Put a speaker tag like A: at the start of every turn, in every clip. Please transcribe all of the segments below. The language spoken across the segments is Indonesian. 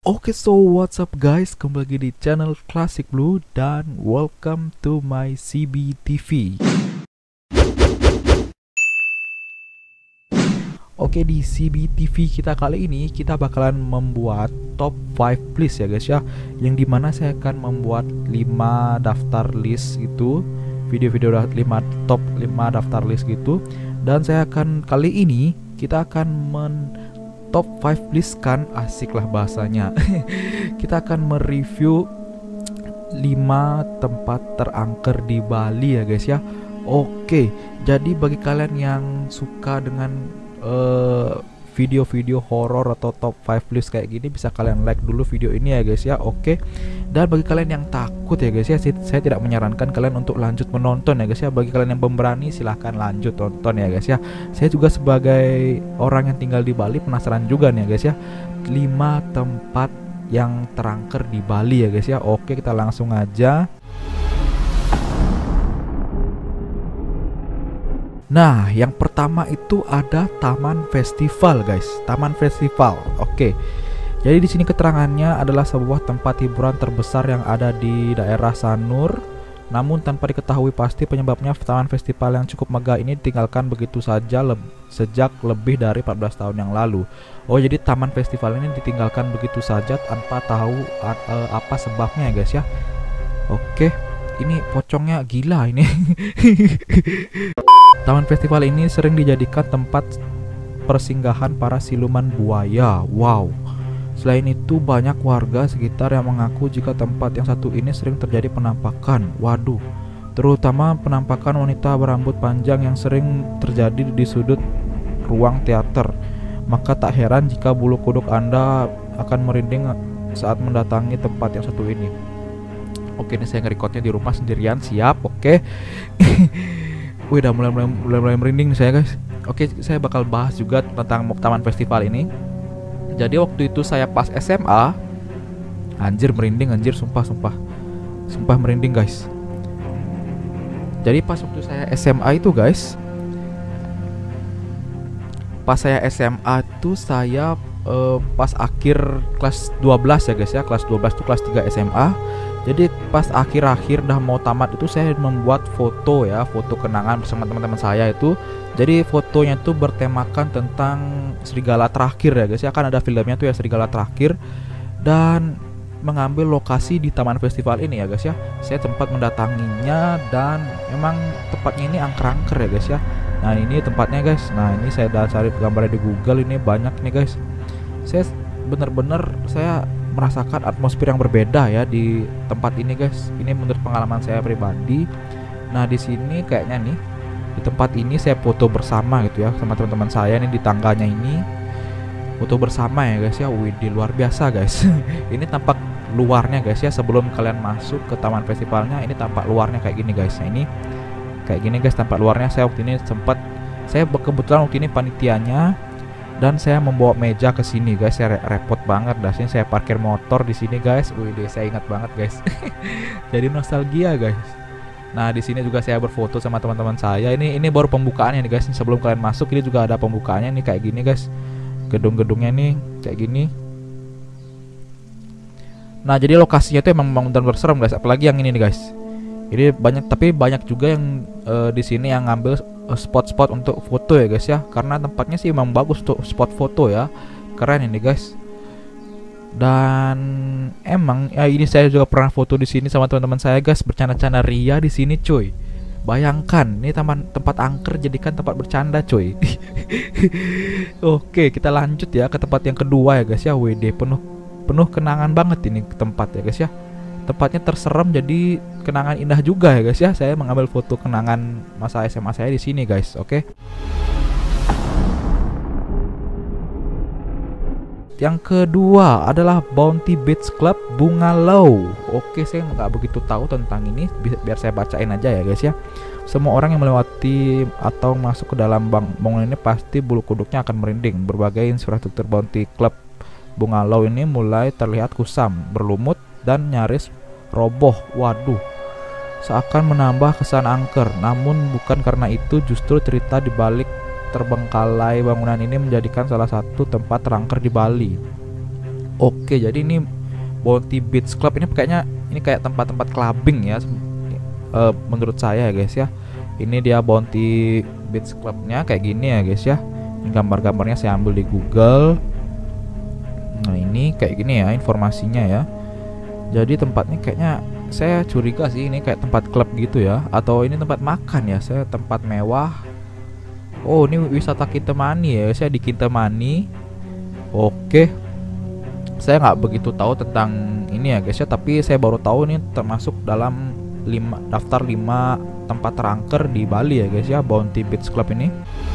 A: Oke, so what's up guys, kembali lagi di channel Classic Blue dan welcome to my CBTV. Oke, di CBTV kita kali ini kita bakalan membuat top 5 list ya guys ya, yang dimana saya akan membuat 5 daftar list gitu, video-video 5 top 5 daftar list gitu. Dan saya akan kali ini kita akan top 5 list kan, asik lah bahasanya. Kita akan mereview 5 tempat terangker di Bali ya guys ya. Oke, jadi bagi kalian yang suka dengan video-video horor atau top 5 list kayak gini, bisa kalian like dulu video ini ya guys ya. Oke. Dan bagi kalian yang takut ya guys ya, saya tidak menyarankan kalian untuk lanjut menonton ya guys ya. Bagi kalian yang pemberani silahkan lanjut tonton ya guys ya. Saya juga sebagai orang yang tinggal di Bali penasaran juga nih ya guys ya, 5 tempat yang terangker di Bali ya guys ya. Oke, kita langsung aja. Nah, yang pertama itu ada Taman Festival, guys. Taman Festival. Oke. Jadi di sini keterangannya adalah sebuah tempat hiburan terbesar yang ada di daerah Sanur. Namun tanpa diketahui pasti penyebabnya, Taman Festival yang cukup megah ini ditinggalkan begitu saja sejak lebih dari 14 tahun yang lalu. Oh, jadi Taman Festival ini ditinggalkan begitu saja tanpa tahu apa sebabnya ya guys ya. Oke. Ini pocongnya gila ini. Taman Festival ini sering dijadikan tempat persinggahan para siluman buaya. Wow. Selain itu banyak warga sekitar yang mengaku jika tempat yang satu ini sering terjadi penampakan. Waduh. Terutama penampakan wanita berambut panjang yang sering terjadi di sudut ruang teater. Maka tak heran jika bulu kuduk Anda akan merinding saat mendatangi tempat yang satu ini. Oke, ini saya nge-recordnya di rumah sendirian, siap. Oke. Wih, udah mulai merinding saya guys. Oke, saya bakal bahas juga tentang Taman Festival ini. Jadi waktu itu saya pas SMA, anjir merinding, anjir sumpah merinding guys. Jadi pas waktu saya SMA itu guys, pas saya SMA itu saya pas akhir kelas 12 ya guys ya, kelas 12 itu kelas 3 SMA. Jadi pas akhir-akhir dah mau tamat itu saya membuat foto ya, foto kenangan bersama teman-teman saya itu. Jadi fotonya itu bertemakan tentang serigala terakhir ya guys ya, kan ada filmnya tuh ya, serigala terakhir. Dan mengambil lokasi di Taman Festival ini ya guys ya. Saya sempat mendatanginya dan memang tempatnya ini angker-angker ya guys ya. Nah, ini tempatnya guys. Nah, ini saya udah cari gambarnya di Google, ini banyak nih guys. Saya bener-bener saya merasakan atmosfer yang berbeda ya di tempat ini guys. Ini menurut pengalaman saya pribadi. Nah, di sini kayaknya nih di tempat ini saya foto bersama gitu ya sama teman-teman saya nih di tangganya ini. Foto bersama ya guys ya. Wih, luar biasa guys. Ini tampak luarnya guys ya, sebelum kalian masuk ke Taman Festivalnya ini tampak luarnya kayak gini guys. Nah, ini kayak gini guys tampak luarnya. Saya waktu ini saya kebetulan waktu ini panitianya. Dan saya membawa meja ke sini guys, saya repot banget. Dan sini saya parkir motor di sini guys. Wih, saya ingat banget guys. Jadi nostalgia guys. Nah, di sini juga saya berfoto sama teman-teman saya. Ini baru pembukaannya nih guys. Sebelum kalian masuk ini juga ada pembukaannya nih kayak gini guys. Gedung-gedungnya nih kayak gini. Nah, jadi lokasinya itu emang dan berserem guys. Apalagi yang ini nih guys. Ini banyak juga yang di sini yang ngambil spot-spot untuk foto ya guys ya, karena tempatnya sih emang bagus untuk spot foto ya, keren ini guys. Dan emang ya ini saya juga pernah foto di sini sama teman-teman saya guys, bercanda-canda ria di sini cuy. Bayangkan ini tempat angker jadikan tempat bercanda cuy. Oke, kita lanjut ya ke tempat yang kedua ya guys ya. WD penuh kenangan banget ini tempat ya guys ya. Tempatnya terserem jadi kenangan indah juga ya guys ya. Saya mengambil foto kenangan masa SMA saya di sini guys. Oke. Yang kedua adalah Bounty Beach Club Bungalow. Oke, saya nggak begitu tahu tentang ini, biar saya bacain aja ya guys ya. Semua orang yang melewati atau masuk ke dalam bangunan ini pasti bulu kuduknya akan merinding. Berbagai infrastruktur Bounty Club Bungalow ini mulai terlihat kusam, berlumut, dan nyaris roboh. Waduh, seakan menambah kesan angker. Namun bukan karena itu, justru cerita di balik terbengkalai bangunan ini menjadikan salah satu tempat terangker di Bali. Oke, jadi ini Bounty Beach Club ini kayaknya ini kayak tempat-tempat clubbing ya, menurut saya ya guys ya. Ini dia Bounty Beach Clubnya kayak gini ya guys ya. Ini gambar-gambarnya saya ambil di Google. Nah ini kayak gini ya informasinya ya. Jadi tempatnya kayaknya saya curiga sih ini kayak tempat klub gitu ya, atau ini tempat makan ya, saya tempat mewah. Oh ini wisata Kintamani ya, saya di Kintamani. Oke, saya nggak begitu tahu tentang ini ya guys ya, tapi saya baru tahu ini termasuk dalam daftar 5 tempat terangker di Bali ya guys ya, Bounty Beach Club ini.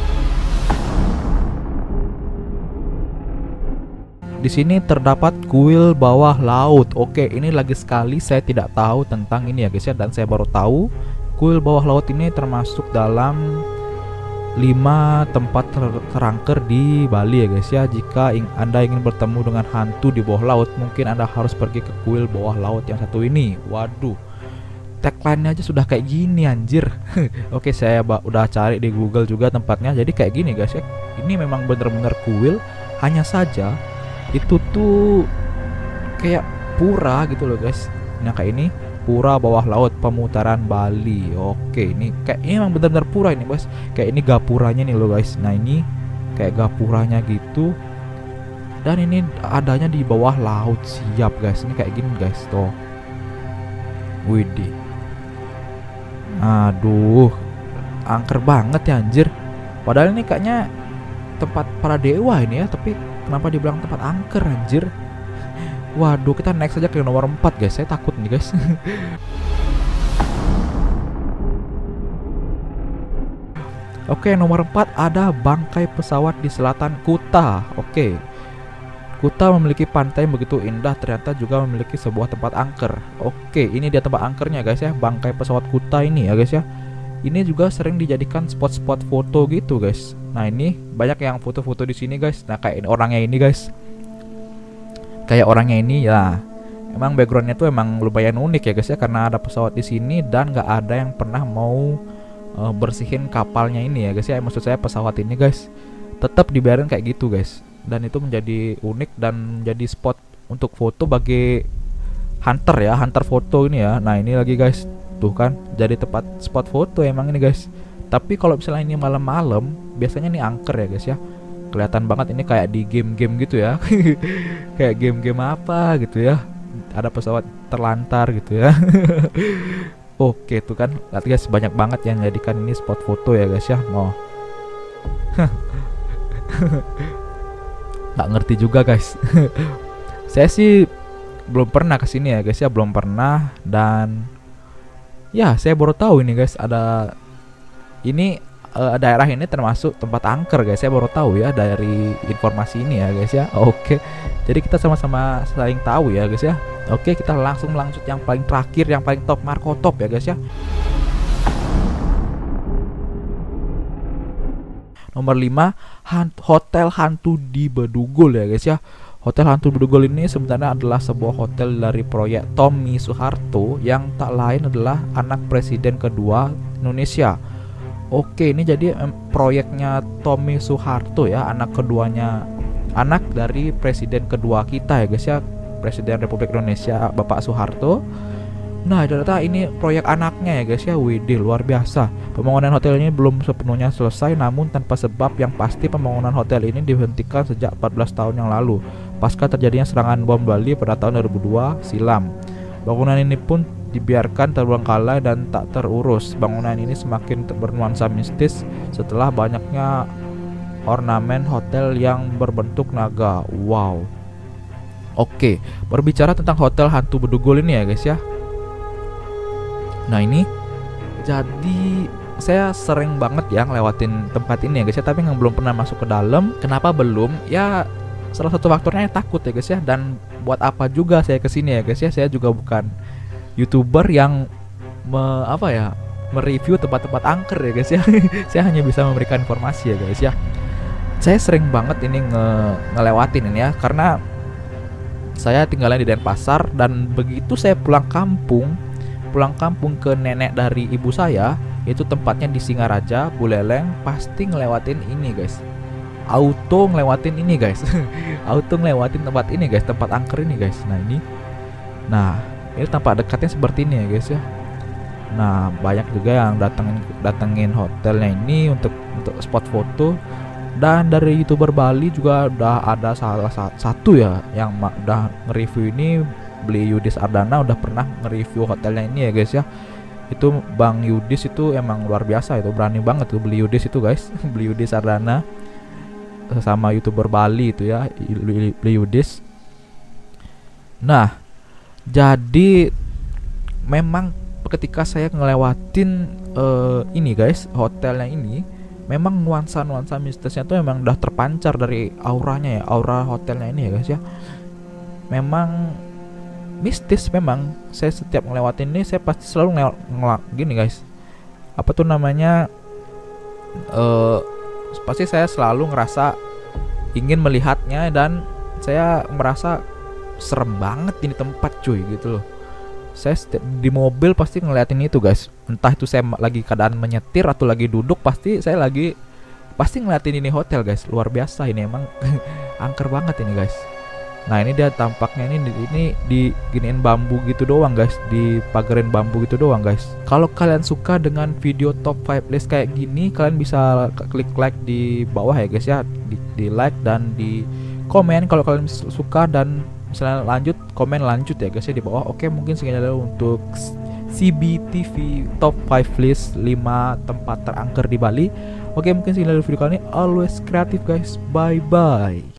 A: Di sini terdapat kuil bawah laut. Oke, ini lagi sekali saya tidak tahu tentang ini ya guys ya, dan saya baru tahu kuil bawah laut ini termasuk dalam 5 tempat terangker di Bali ya guys ya. Jika Anda ingin bertemu dengan hantu di bawah laut, mungkin Anda harus pergi ke kuil bawah laut yang satu ini. Waduh, tagline-nya aja sudah kayak gini anjir. Oke, saya udah cari di Google juga tempatnya. Jadi kayak gini guys ya. Ini memang bener-bener kuil, hanya saja itu tuh kayak pura gitu loh guys. Nah kayak ini pura bawah laut pemutaran Bali. Oke, ini kayak ini emang benar-benar pura ini guys. Kayak ini gapuranya nih loh guys. Nah ini kayak gapuranya gitu. Dan ini adanya di bawah laut. Siap guys. Ini kayak gini guys tuh. Widih. Aduh, angker banget ya anjir. Padahal ini kayaknya tempat para dewa ini ya, tapi kenapa dibilang tempat angker anjir? Waduh, kita next aja ke nomor 4 guys. Saya takut nih guys. Oke, nomor 4 ada bangkai pesawat di selatan Kuta. Oke, Kuta memiliki pantai yang begitu indah, ternyata juga memiliki sebuah tempat angker. Oke, ini dia tempat angkernya guys ya, bangkai pesawat Kuta ini ya guys ya. Ini juga sering dijadikan spot-spot foto gitu guys. Nah ini banyak yang foto-foto di sini guys. Nah kayak orangnya ini guys. Kayak orangnya ini ya. Emang backgroundnya tuh emang lumayan unik ya guys ya, karena ada pesawat di sini dan nggak ada yang pernah mau bersihin kapalnya ini ya guys ya. Maksud saya pesawat ini guys. Tetap dibiarin kayak gitu guys. Dan itu menjadi unik dan menjadi spot untuk foto bagi hunter ya, hunter foto ini ya. Nah ini lagi guys. Tuh kan, jadi tempat spot foto emang ini guys. Tapi kalau misalnya ini malam-malam, biasanya ini angker ya guys ya. Kelihatan banget ini kayak di game-game gitu ya. Kayak game-game apa gitu ya. Ada pesawat terlantar gitu ya. Oke tuh kan, lihat guys, banyak banget yang jadikan ini spot foto ya guys ya. Mau nggak ngerti juga guys. Saya sih belum pernah kesini ya guys ya, belum pernah. Dan ya saya baru tahu ini guys, ada ini daerah ini termasuk tempat angker guys. Saya baru tahu ya dari informasi ini ya guys ya. Oke, jadi kita sama-sama saling tahu ya guys ya. Oke, kita langsung lanjut yang paling terakhir, yang paling top, Marco Top ya guys ya. Nomor 5, Hotel Hantu di Bedugul ya guys ya. Hotel Hantu Bedugul ini sebenarnya adalah sebuah hotel dari proyek Tommy Soeharto yang tak lain adalah anak presiden kedua Indonesia. Oke, ini jadi proyeknya Tommy Soeharto ya, anak keduanya, anak dari presiden kedua kita ya guys ya, Presiden Republik Indonesia Bapak Soeharto. Nah ternyata ini proyek anaknya ya guys ya. Widih, luar biasa. Pembangunan hotel ini belum sepenuhnya selesai, namun tanpa sebab yang pasti pembangunan hotel ini dihentikan sejak 14 tahun yang lalu pasca terjadinya serangan bom Bali pada tahun 2002 silam. Bangunan ini pun dibiarkan terbengkalai dan tak terurus. Bangunan ini semakin bernuansa mistis setelah banyaknya ornamen hotel yang berbentuk naga. Wow. Oke, berbicara tentang Hotel Hantu Bedugul ini ya guys ya. Nah ini jadi saya sering banget ya ngelewatin tempat ini ya guys ya, tapi yang belum pernah masuk ke dalam. Kenapa belum? Ya salah satu faktornya takut ya guys ya. Dan buat apa juga saya kesini ya guys ya. Saya juga bukan YouTuber yang mereview tempat-tempat angker ya guys ya. Saya hanya bisa memberikan informasi ya guys ya. Saya sering banget ini ngelewatin ini ya, karena saya tinggalnya di Denpasar, dan begitu saya pulang kampung ke nenek dari ibu saya, itu tempatnya di Singaraja, Buleleng, pasti ngelewatin ini guys. auto ngelewatin ini guys. Auto ngelewatin tempat ini guys, tempat angker ini guys. Nah ini tampak dekatnya seperti ini ya guys ya. Nah banyak juga yang datengin hotelnya ini untuk spot foto. Dan dari YouTuber Bali juga udah ada salah satu ya yang udah nge-review ini, Beli Yudis Ardana, udah pernah nge-review hotelnya ini ya guys ya. Itu Bang Yudis itu emang luar biasa, itu berani banget tuh Beli Yudis itu guys. Beli Yudis Ardana sama YouTuber Bali itu ya, Beli Yudis. Nah jadi memang ketika saya ngelewatin ini guys, hotelnya ini, memang nuansa mistisnya tuh memang udah terpancar dari auranya ya, aura hotelnya ini ya guys ya. Memang mistis memang. Saya setiap ngelewatin ini saya pasti selalu gini guys. Apa tuh namanya? Pasti saya selalu ngerasa ingin melihatnya dan saya merasa serem banget ini tempat cuy gitu loh. Saya di mobil pasti ngeliatin itu guys, entah itu saya lagi keadaan menyetir atau lagi duduk, pasti ngeliatin ini hotel guys. Luar biasa ini emang. Angker banget ini guys. Nah ini dia tampaknya ini diginiin bambu gitu doang guys, dipagarin bambu gitu doang guys. Kalau kalian suka dengan video top 5 list kayak gini, kalian bisa klik like di bawah ya guys ya, di like dan di komen kalau kalian suka, dan misalnya komen lanjut ya guys ya di bawah. Oke, mungkin sekian dulu untuk CBTV Top 5 List 5 tempat terangker di Bali. Oke, mungkin sekian dulu video kali ini. Always creative guys. Bye bye.